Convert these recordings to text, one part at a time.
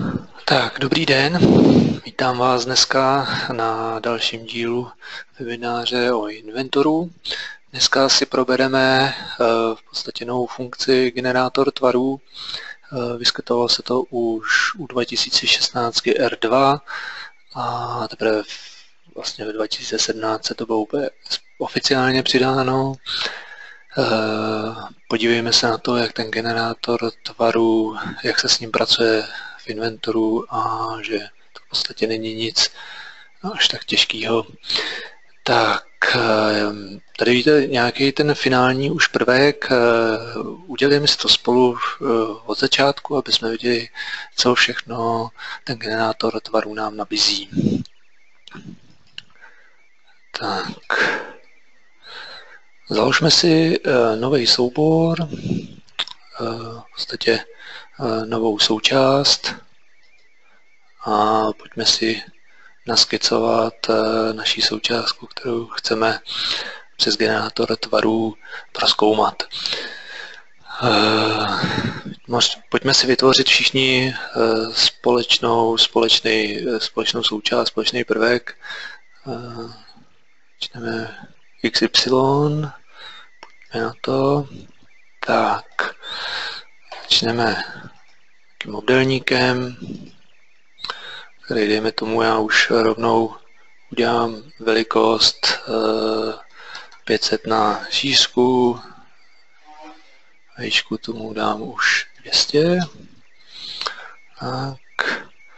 Tak, dobrý den, vítám vás dneska na dalším dílu webináře o inventoru. Dneska si probereme v podstatě novou funkci generátor tvarů. Vyskytovalo se to už u 2016 R2 a teprve vlastně v 2017 se to bylo úplně oficiálně přidáno. Podívejme se na to, jak ten generátor tvarů, jak se s ním pracuje v inventoru a že to v podstatě není nic až tak těžkého. Tak, tady vidíte nějaký ten finální už prvek. Udělejme si to spolu od začátku, aby jsme viděli, co všechno ten generátor tvarů nám nabízí. Tak, založme si nový soubor, v podstatě novou součást a pojďme si naskicovat naší součástku, kterou chceme přes generátor tvarů prozkoumat. Pojďme si vytvořit všichni společnou součást, společný prvek. Začneme XY, pojďme na to. Tak, začneme takým obdélníkem, který dejme tomu, já už rovnou udělám velikost 500 na šířku, výšku tomu dám už 200. Tak.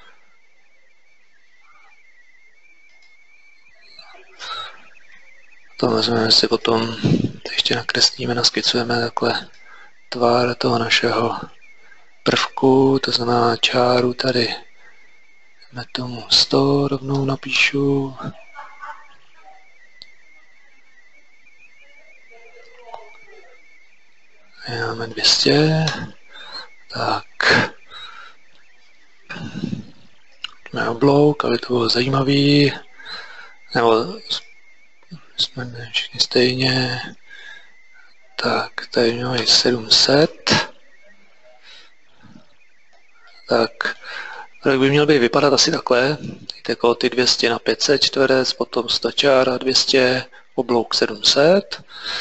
To vezmeme si potom, ještě nakreslíme, naskicujeme takhle tvar toho našeho prvku, to znamená čáru tady. Dáme tomu 100, rovnou napíšu. Máme 200. Tak. Máme oblouk, aby to bylo zajímavý. Nebo jsme všichni stejně. Tak, tady máme 700. Tak, jak by měl být vypadat asi takhle. Jako ty 200 na 500 čtverec, potom 100 čára 200, oblouk 700.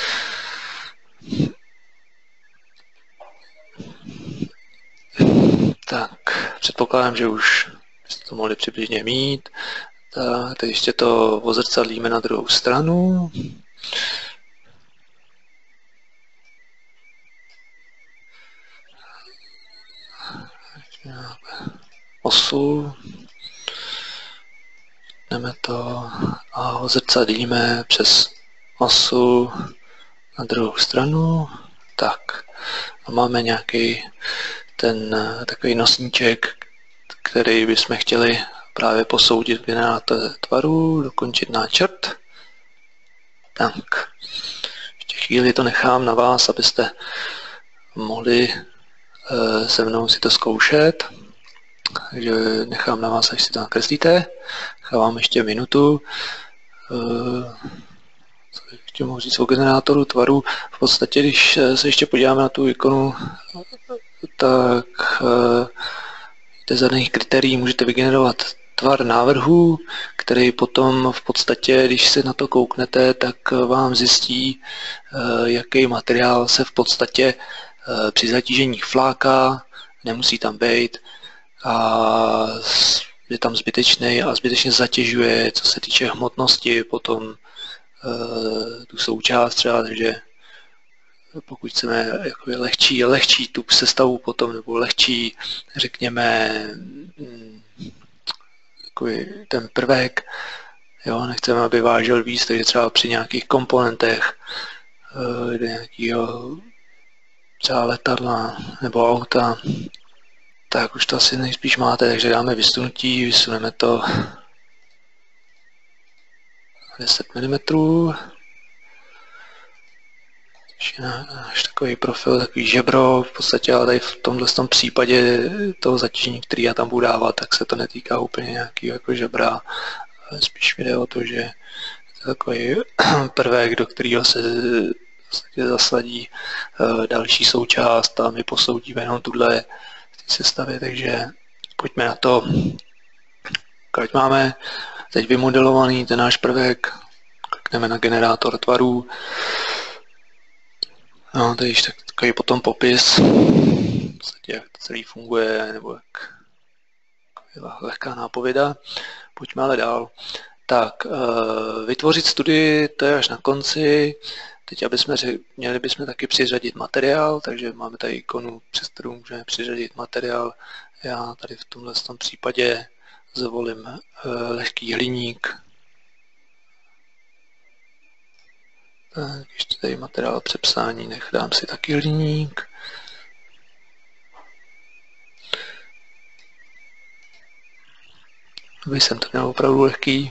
Tak, předpokládám, že už byste to mohli přibližně mít. Tak, teď ještě to ozrcadlíme na druhou stranu. Osu. Jdeme to a ozrcadlíme přes osu na druhou stranu. Tak, a máme nějaký ten takový nosníček, který bychom chtěli právě posoudit v generátoru tvaru, dokončit náčrt. Tak, ještě chvíli to nechám na vás, abyste mohli se mnou si to zkoušet. Takže nechám na vás, až si to nakreslíte. Nechávám ještě minutu. Co ještě mohu říct o generátoru tvaru? V podstatě, když se ještě podíváme na tu ikonu, tak za daných kritérií můžete vygenerovat tvar návrhu, který potom v podstatě, když se na to kouknete, tak vám zjistí, jaký materiál se v podstatě při zatížení fláká, nemusí tam být a je tam zbytečný a zbytečně zatěžuje, co se týče hmotnosti, potom tu součást třeba, takže pokud chceme jakoby lehčí tu sestavu potom, nebo lehčí, řekněme, ten prvek, jo, nechceme, aby vážil víc, takže třeba při nějakých komponentech do nějakého třeba letadla nebo auta, tak už to asi nejspíš máte, takže dáme vysunutí, vysuneme to 10 mm. Až takový profil, takový žebro, v podstatě, ale tady v tomhle případě toho zatížení, který já tam budu dávat, tak se to netýká úplně nějakého jako žebra. Spíš mi jde o to, že je to takový prvek, do kterého se vlastně zasadí další součást a my posoudíme jenom tuhle sestavě, takže pojďme na to. Když máme teď vymodelovaný ten náš prvek, klikneme na generátor tvarů. No, to je takový potom popis, jak to celý funguje, nebo jak lehká nápověda. Pojďme ale dál. Tak, vytvořit studii, to je až na konci. Teď, měli bychom taky přiřadit materiál, takže máme tady ikonu, přes kterou můžeme přiřadit materiál. Já tady v tomhle případě zvolím lehký hliník. Tak, ještě tady materiál přepsání, dám si taky hliník. Aby jsem to měl opravdu lehký.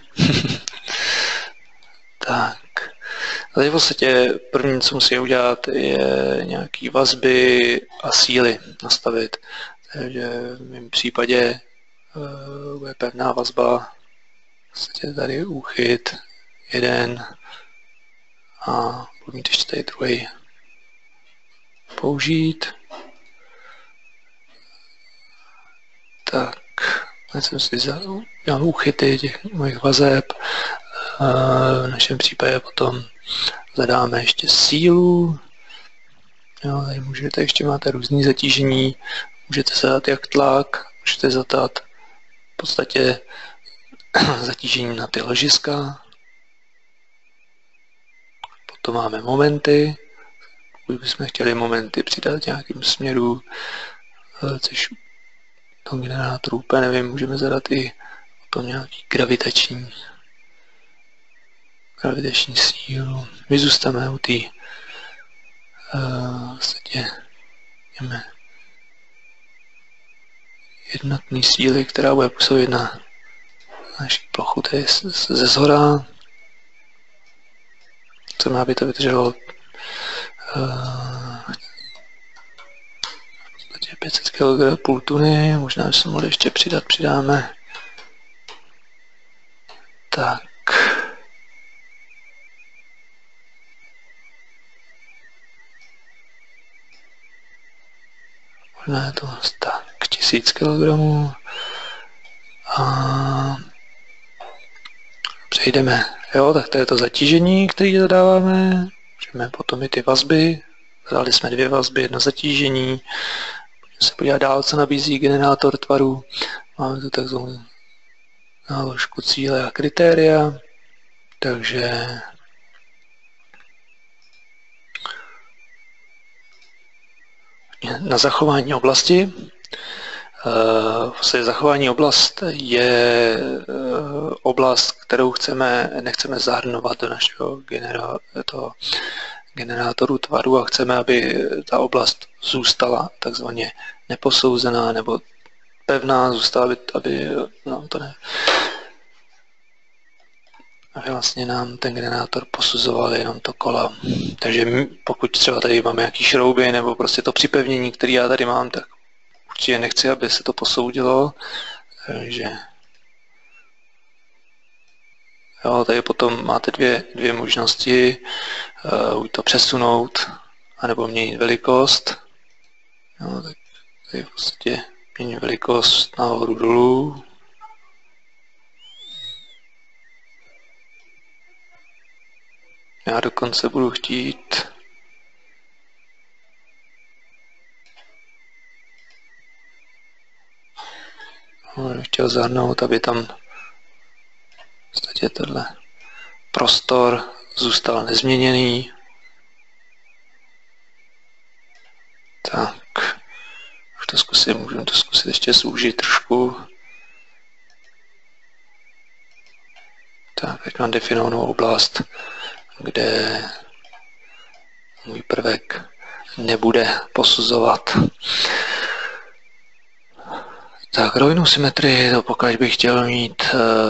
Tak. Tady v podstatě první, co musí udělat, je nějaký vazby a síly nastavit. Takže v mém případě bude pevná vazba. V podstatě tady úchyt, jeden a budu mít ještě tady druhý použít. Tak, já jsem si dělal úchyty těch mojich vazeb. V našem případě potom zadáme ještě sílu. Jo, tady můžete, ještě máte různé zatížení. Můžete zadat jak tlak, můžete zadat v podstatě zatížení na ty ložiska. Potom máme momenty. Pokud bychom chtěli momenty přidat v nějakým směru, což toho generátoru úplně nevím, můžeme zadat i potom nějaký gravitační sílu. My zůstaneme u té vlastně jednotné síly, která bude působit na naši plochu, tedy ze zhora. Chceme, aby to vydrželo 500 kg, půl tuny, možná bychom mohli ještě přidat, přidáme. Tak. Možná je to tak 1000 kg. A přejdeme. Jo, tak to je to zatížení, které zadáváme. Můžeme potom i ty vazby. Zadali jsme 2 vazby, 1 zatížení. Můžeme se podívat dál, co nabízí generátor tvarů. Máme tu takzvanou náložku cíle a kritéria. Takže na zachování oblasti. Zachování oblast je oblast, kterou nechceme zahrnovat do našeho generátoru tvaru a chceme, aby ta oblast zůstala takzvaně neposouzená nebo pevná, zůstala, aby nám to aby vlastně nám ten generátor posuzoval jenom to kolo. Takže pokud třeba tady máme nějaký šrouby nebo prostě to připevnění, které já tady mám, tak určitě nechci, aby se to posoudilo. Takže jo, tady potom máte dvě možnosti, buď to přesunout, anebo měnit velikost. Jo, tak tady v podstatě měním velikost nahoru dolů. Já dokonce budu chtít chtěl zahrnout, aby tam v podstatě tenhle prostor zůstal nezměněný. Tak, už to můžeme to zkusit ještě zúžit trošku. Tak, teď mám definovanou oblast, kde můj prvek nebude posuzovat. Tak, rovinu symetrii, to pokud bych chtěl mít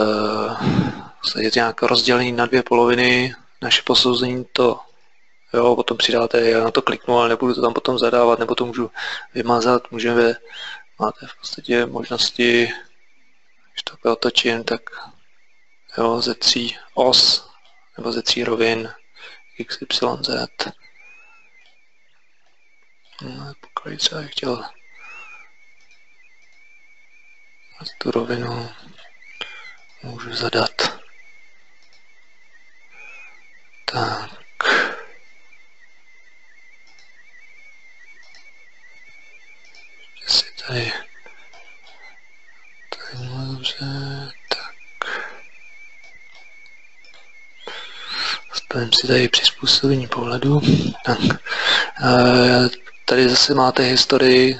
nějak rozdělený na 2 poloviny, naše posouzení to, jo, potom přidáte, já na to kliknu, ale nebudu to tam potom zadávat, nebo to můžu vymazat, máte v podstatě možnosti, když to otočím, tak jo, ze 3 os, nebo ze 3 rovin, x, y, z. No, pokud třeba bych chtěl tu rovinu můžu zadat. Tak. Si tady dobře, tak. Stavím si tady přizpůsobení pohledu. Tak. Tady zase máte historii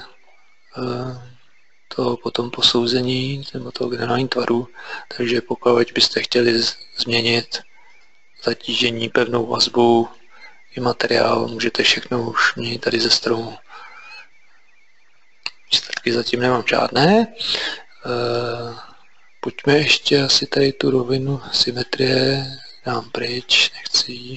toho potom posouzení nebo toho generální tvaru, takže pokud byste chtěli změnit zatížení, pevnou vazbu i materiál, můžete všechno už měnit tady ze stromu. Výsledky zatím nemám žádné. Pojďme ještě asi tady tu rovinu symetrie dám pryč, nechci ji.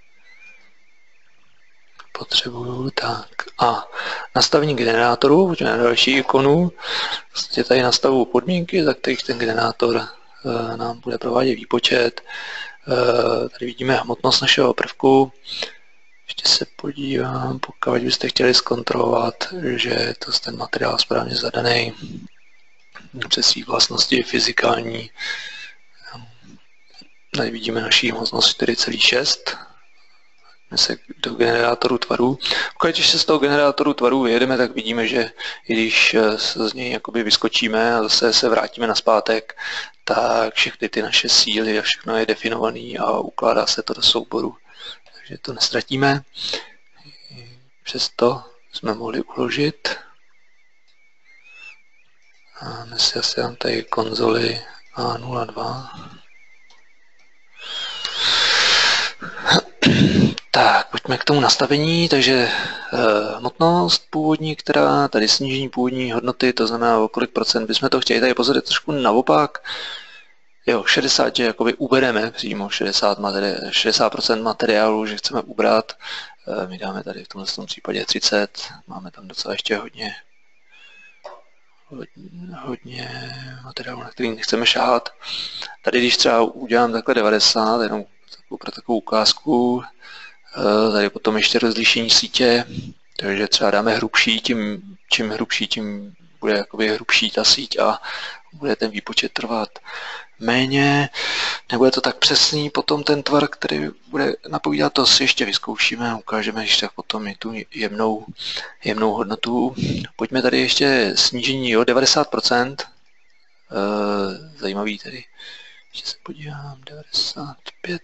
Potřebuju, tak. A nastavení generátoru, pojďme na další ikonu. Vlastně tady nastavuju podmínky, za kterých ten generátor nám bude provádět výpočet. Tady vidíme hmotnost našeho prvku. Ještě se podívám, pokud byste chtěli zkontrolovat, že je to ten materiál správně zadaný přes svý vlastnosti fyzikální. Tady vidíme naší hmotnost 4,6. Se do generátoru tvarů. Když se z toho generátoru tvarů vyjedeme, tak vidíme, že i když z něj jakoby vyskočíme a zase se vrátíme nazpátek, tak všechny ty naše síly a všechno je definované a ukládá se to do souboru. Takže to nestratíme. Přesto jsme mohli uložit. A dnes si asi dám tady konzoli A02. Tak, pojďme k tomu nastavení, takže hmotnost původní, která tady snížení původní hodnoty, to znamená o kolik procent bychom to chtěli, tady pozor, je trošku naopak, jo, 60, že jakoby ubereme přímo 60% materiálu, že chceme ubrat, my dáme tady v tomhle případě 30, máme tam docela ještě hodně materiálu, na který nechceme šahat. Tady když třeba udělám takhle 90, jenom pro takovou ukázku, tady potom ještě rozlišení sítě, takže třeba dáme hrubší, čím hrubší, tím bude jakoby hrubší ta síť a bude ten výpočet trvat méně, nebude to tak přesný, potom ten tvar, který bude napovídat, to si ještě vyzkoušíme a ukážeme, když tak potom i tu jemnou hodnotu. Pojďme tady ještě snížení, jo, 90%, zajímavý tedy, ještě se podívám, 95.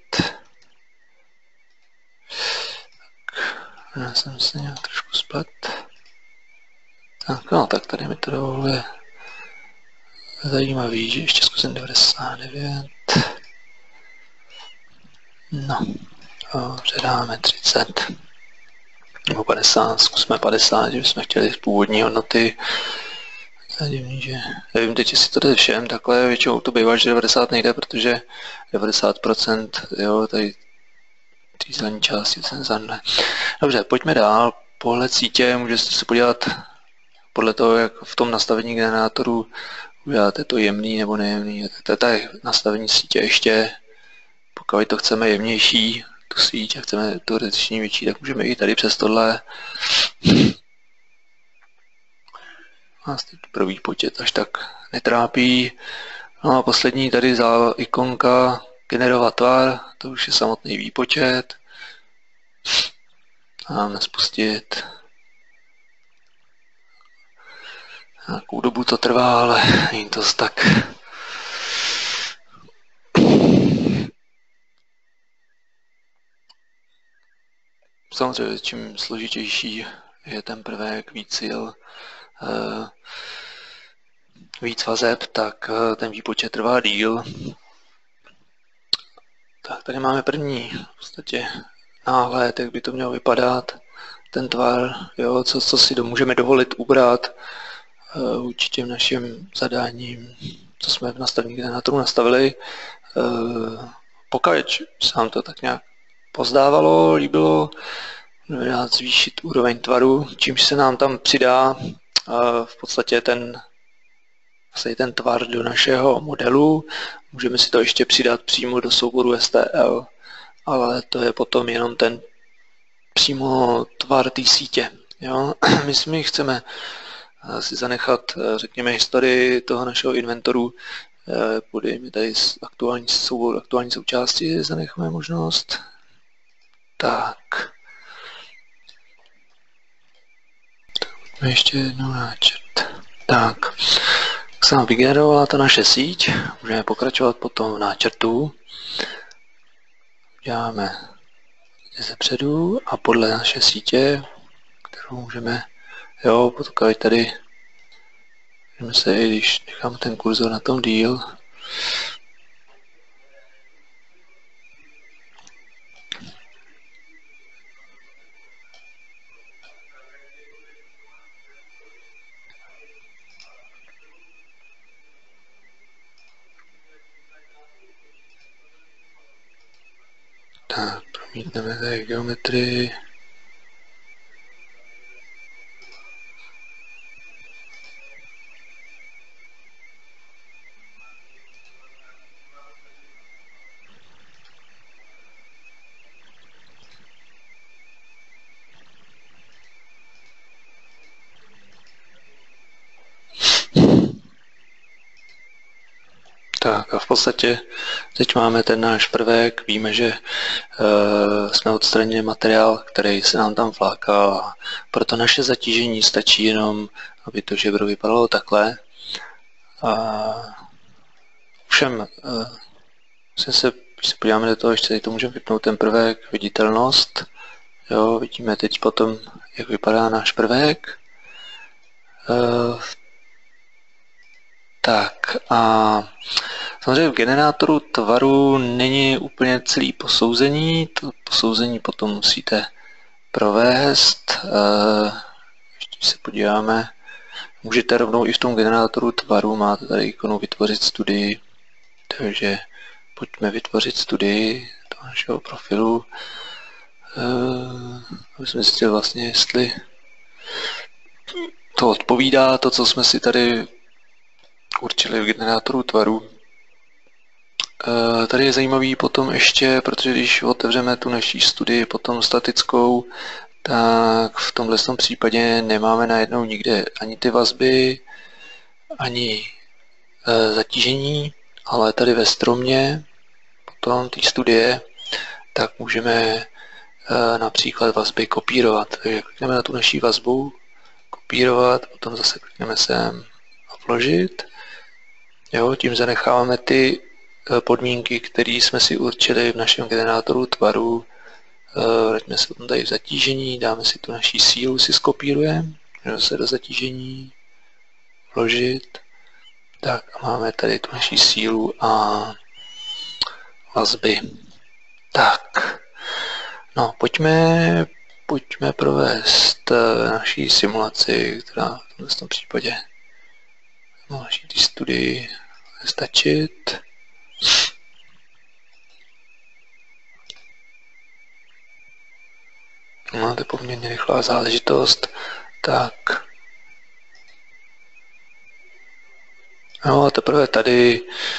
Já jsem se nějak trošku splet. Tak, no, tak tady mi to dovoluje zajímavý, že ještě zkusím 99. No, předáme 30. Nebo 50, zkusme 50, že bychom chtěli z původní hodnoty. Divný, že nevím teď, jestli to jde všem, takhle většinou to bývá, že 90 nejde, protože 90%, jo, tady té zelené části ten zadne. Dobře, pojďme dál. Pohled sítě, můžete se podívat podle toho, jak v tom nastavení generátoru uděláte to jemný nebo nejemný. To je nastavení sítě ještě. Pokud to chceme jemnější, tu síť, a chceme to rozlišení větší, tak můžeme i tady přes tohle. Nás teď pro výpočet až tak netrápí. No a poslední tady za ikonka generovat tvar, to už je samotný výpočet. Máme spustit. Nějakou dobu to trvá, ale není to tak. Samozřejmě, čím složitější je ten prvek, víc sil, víc vazeb, tak ten výpočet trvá díl. Tak tady máme první v podstatě náhled, jak by to mělo vypadat, ten tvar, jo, co si můžeme dovolit ubrat vůči těm našim zadáním, co jsme v nastavení generátoru nastavili. Pokud se nám to tak nějak pozdávalo, líbilo, můžeme dát zvýšit úroveň tvaru, čímž se nám tam přidá v podstatě ten tvar do našeho modelu. Můžeme si to ještě přidat přímo do souboru STL, ale to je potom jenom ten přímo tvar té sítě. Jo? My chceme si zanechat, řekněme, historii toho našeho inventoru. Podejme tady aktuální součásti, zanecháme možnost. Tak. Ještě jednou náčrt. Tak. Se nám vygenerovala ta naše síť. Můžeme pokračovat potom v náčrtu. Děláme zepředu a podle naše sítě, kterou můžeme, pokud tady můžeme se, i když nechám ten kurzor na tom díl, tak promítneme tady geometrii. Tak a v podstatě teď máme ten náš prvek, víme, že jsme odstranili materiál, který se nám tam fláká, a proto naše zatížení stačí jenom, aby to žebro vypadalo takhle. Všem, když se podíváme do toho, ještě tady to můžeme vypnout ten prvek, viditelnost. Jo, vidíme teď potom, jak vypadá náš prvek. Tak a samozřejmě v generátoru tvaru není úplně celý posouzení, to posouzení potom musíte provést. Ještě se podíváme, můžete rovnou i v tom generátoru tvaru, máte tady ikonu vytvořit studii, takže pojďme vytvořit studii do našeho profilu, aby jsme zjistili vlastně, jestli to odpovídá to, co jsme si tady určili v generátoru tvaru. Tady je zajímavý potom ještě, protože když otevřeme tu naší studii potom statickou, tak v tomhle případě nemáme najednou nikde ani ty vazby, ani zatížení, ale tady ve stromě potom té studie, tak můžeme například vazby kopírovat. Takže klikneme na tu naší vazbu, kopírovat, potom zase klikneme sem a vložit. Jo, tím zanecháváme ty podmínky, které jsme si určili v našem generátoru tvaru. Vraťme se tam tady v zatížení, dáme si tu naší sílu, si skopírujeme, zase do zatížení, vložit. Tak a máme tady tu naší sílu a vazby. Tak, no pojďme provést naší simulaci, která v tomto případě naší studii stačit. No, to je poměrně rychlá záležitost. Tak. No a teprve tady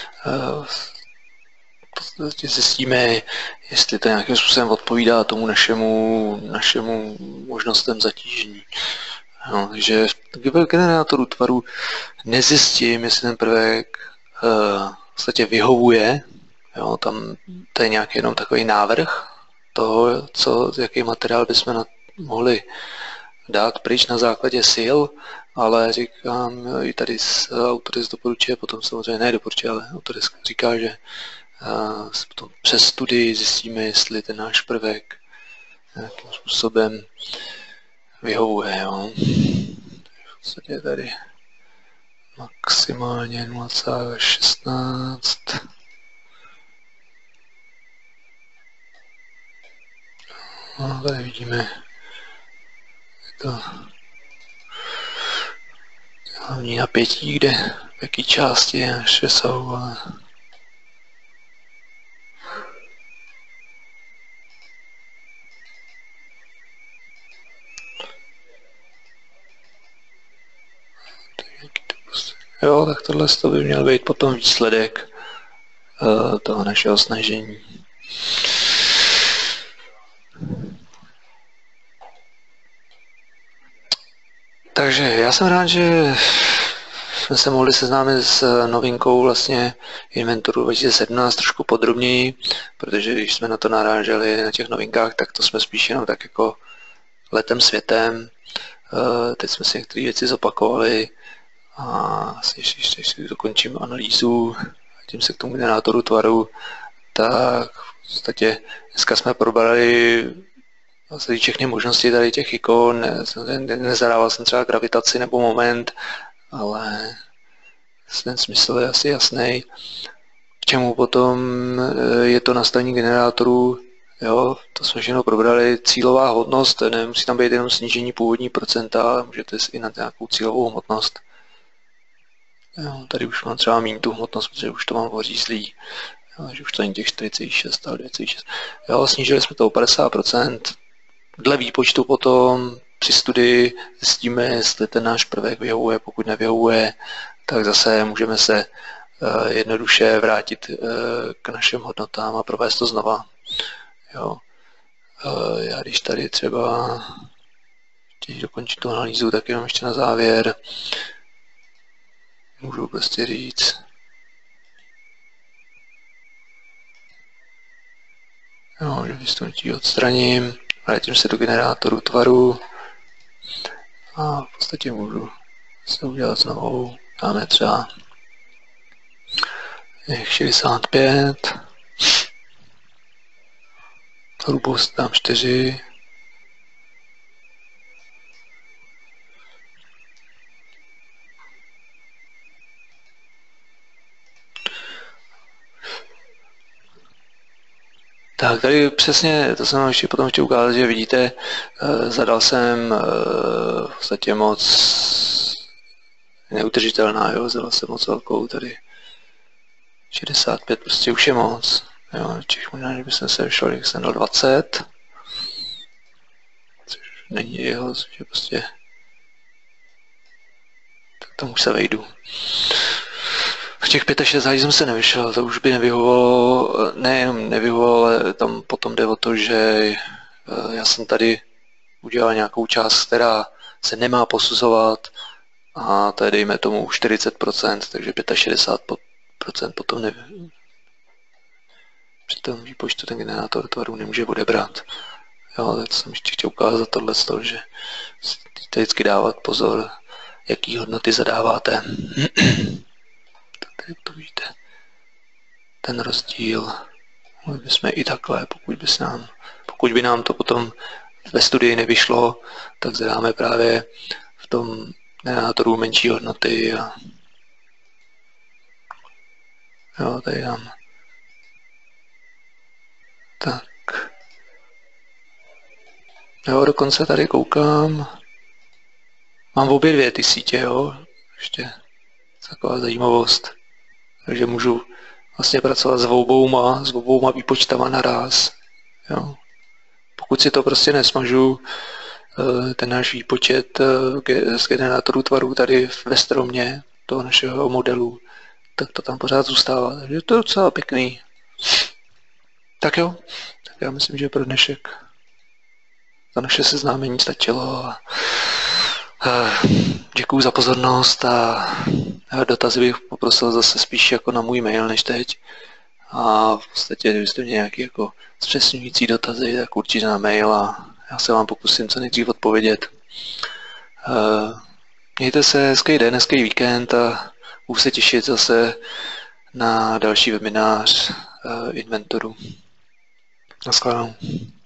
zjistíme, jestli to nějakým způsobem odpovídá tomu našemu možnostem zatížení. No, takže v generátoru tvaru nezjistím, jestli ten prvek v podstatě vyhovuje. Jo, tam to je nějaký jenom takový návrh toho, jaký materiál bychom mohli dát pryč na základě sil, ale říkám, i tady Autodesk doporučuje, potom samozřejmě ne doporučuje, ale Autodesk říká, že potom přes studii zjistíme, jestli ten náš prvek nějakým způsobem vyhovuje. Jo. V podstatě je tady maximálně 0,16. No, tady vidíme to hlavní napětí, kde v jaký části naše jsou. Jo, tak tohle by měl být potom výsledek toho našeho snažení. Takže já jsem rád, že jsme se mohli seznámit s novinkou vlastně Inventoru 2017 trošku podrobněji, protože když jsme na to naráželi na těch novinkách, tak to jsme spíš jenom tak jako letem světem. Teď jsme si některé věci zopakovali a asi ještě dokončím analýzu a tím se k tomu generátoru tvaru, tak v podstatě dneska jsme probrali vlastně všechny možnosti tady těch ikon, nezadával jsem třeba gravitaci nebo moment, ale ten smysl je asi jasný. K čemu potom je to nastavení generátoru, jo, to jsme všechno probrali, cílová hodnost, nemusí tam být jenom snížení původní procenta, ale můžete si i na nějakou cílovou hmotnost. Jo, tady už mám třeba méně tu hmotnost, protože už to mám ořízlý, že už to není těch 4,6, ale 2,6. Jo, snížili jsme to o 50%. Dle výpočtu potom při studii zjistíme, jestli ten náš prvek vyhovuje, pokud nevyhovuje, tak zase můžeme se jednoduše vrátit k našim hodnotám a provést to znova. Jo. Já když tady třeba chtějí dokončit tu analýzu, tak jenom ještě na závěr můžu prostě říct, jo, že vystupnutí odstraním, vrátím se do generátoru tvaru a v podstatě můžu se udělat znovu. Dáme třeba 65, hrubost dám 4, tak tady přesně, to jsem vám ještě potom chtěl ukázat, že vidíte, zadal jsem v podstatě moc neudržitelná, jo, zadal jsem moc velkou tady 65, prostě už je moc, jo, Čech možná, že bych se vyšel, že jsem dal 20, což není jeho, že prostě tak tam už se vejdu. V těch 65 jsem se nevyšel, to už by nevyhovovalo, nejenom nevyhovovalo, ale tam potom jde o to, že já jsem tady udělal nějakou část, která se nemá posuzovat a to je dejme tomu 40%, takže 65% potom při tom výpočtu ten generátor tvaru nemůže odebrat. Jo, tak jsem ještě chtěl ukázat tohle, že si vždycky dávat pozor, jaký hodnoty zadáváte. Tak to vidíte, ten rozdíl, mohli bychom i takhle, pokud by nám to potom ve studii nevyšlo, tak zadáme právě v tom generátoru menší hodnoty a jo, tady dám tak. Jo, dokonce tady koukám, mám obě dvě ty sítě, jo, ještě taková zajímavost. Takže můžu vlastně pracovat s obouma výpočtama naraz. Jo. Pokud si to prostě nesmažu, ten náš výpočet z generátoru tvarů tady ve stromě toho našeho modelu, tak to tam pořád zůstává. Takže to je docela pěkný. Tak jo, tak já myslím, že pro dnešek za naše seznámení stačilo. Děkuju za pozornost a dotazy bych poprosil zase spíš jako na můj mail než teď. A v podstatě, kdybyste měli nějaké jako zpřesňující dotazy, tak určitě na mail a já se vám pokusím co nejdřív odpovědět. Mějte se hezký den, hezký víkend a budu se těšit zase na další webinář Inventoru. Naschledanou.